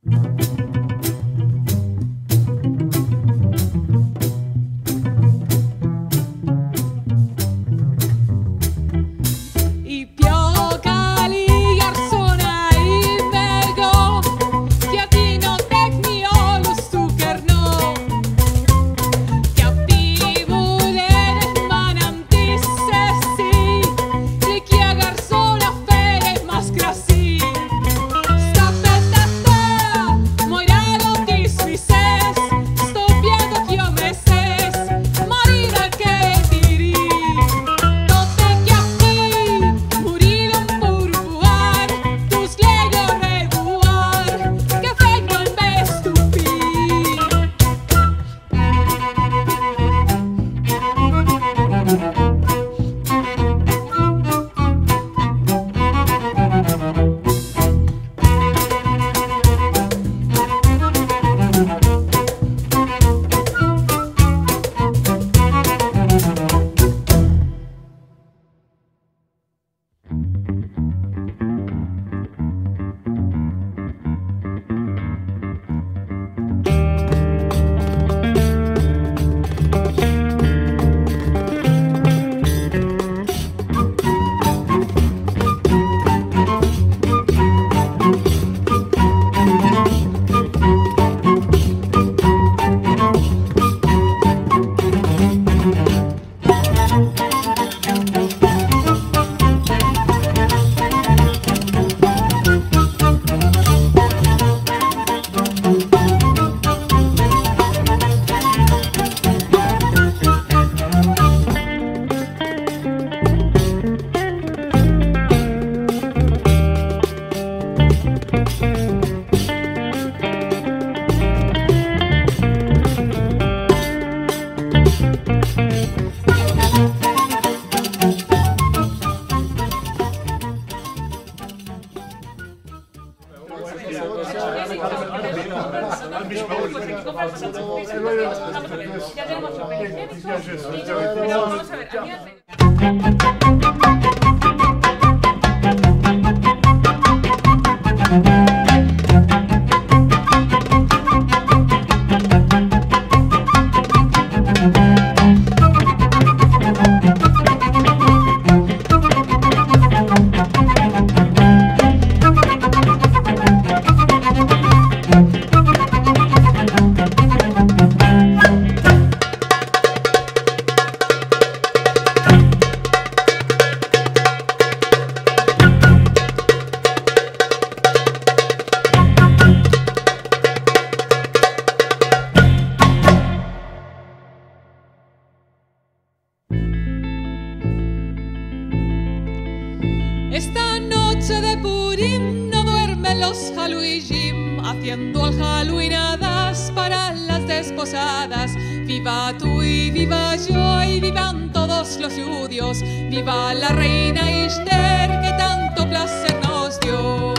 Esta noche de Purim no duermen los Halloween, haciendo al Halloweenadas para las desposadas. Viva tú y viva yo y vivan todos los judíos. Viva la reina Esther que tanto placer nos dio.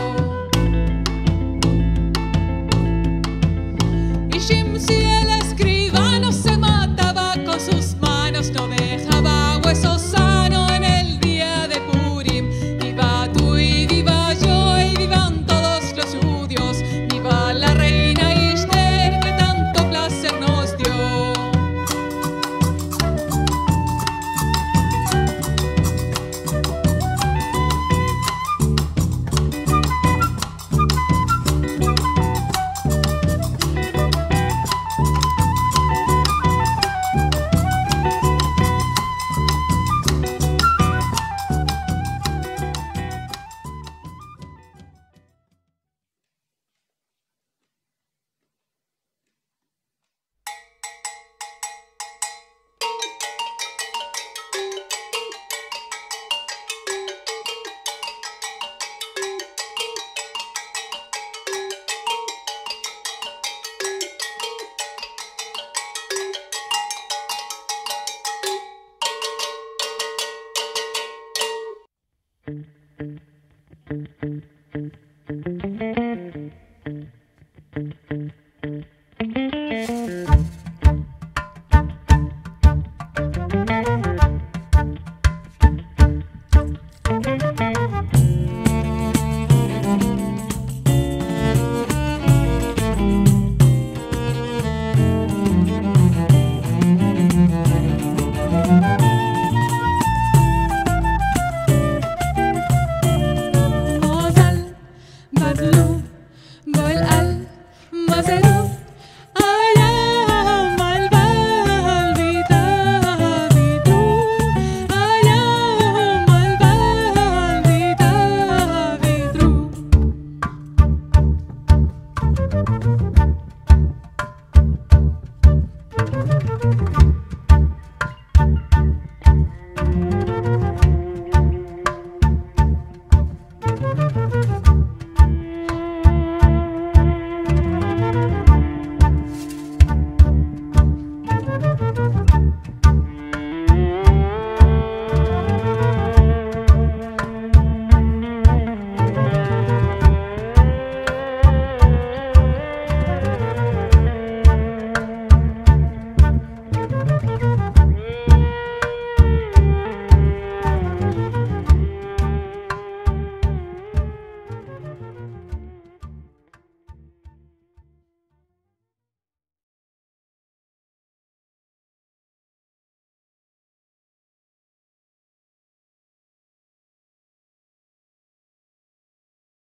Y Shimsi el escribano se mataba con sus manos, no dejaba hueso sano en el día de Purim. Viva tú y viva yo y vivan todos los judíos. Viva la reina Esther que tanto placer nos dio.